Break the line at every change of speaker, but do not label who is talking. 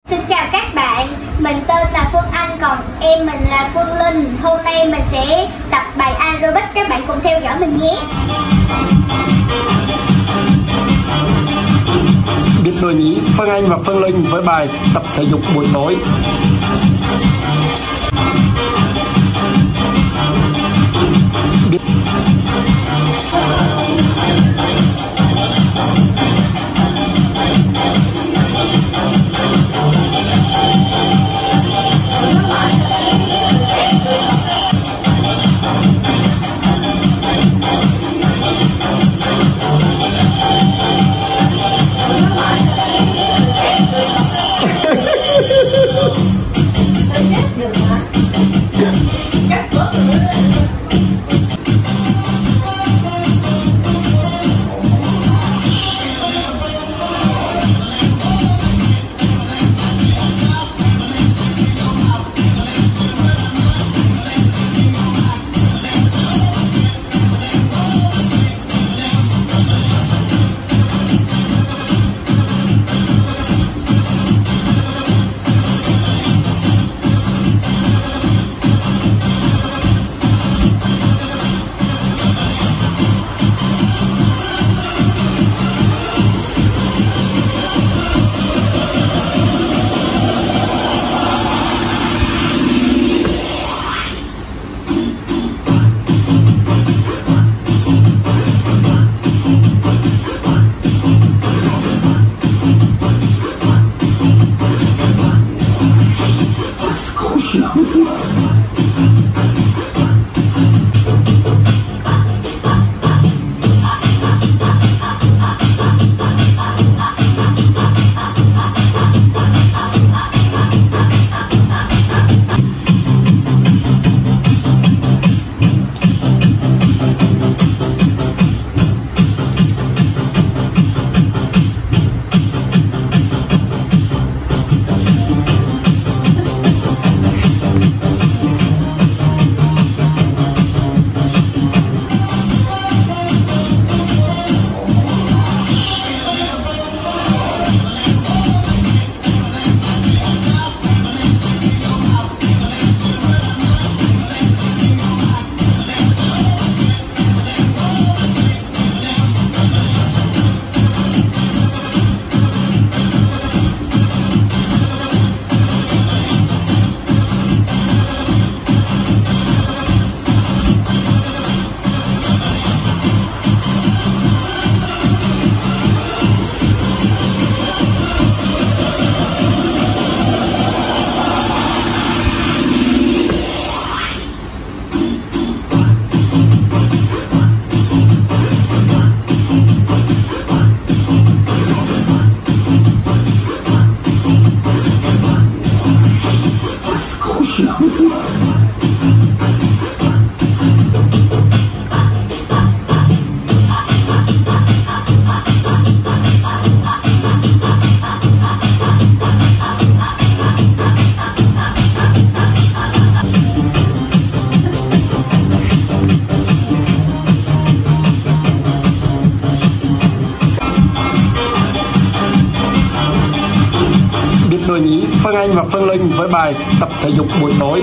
Xin chào các bạn, mình tên là Phương Anh, còn em mình là Phương Linh. Hôm nay mình sẽ tập bài aerobic, các bạn cùng theo dõi mình nhé.
Biệt đội nhí Phương Anh và Phương Linh với bài tập thể dục buổi tối. Đội nhí Phương Anh và Phương Linh với bài tập thể dục buổi tối.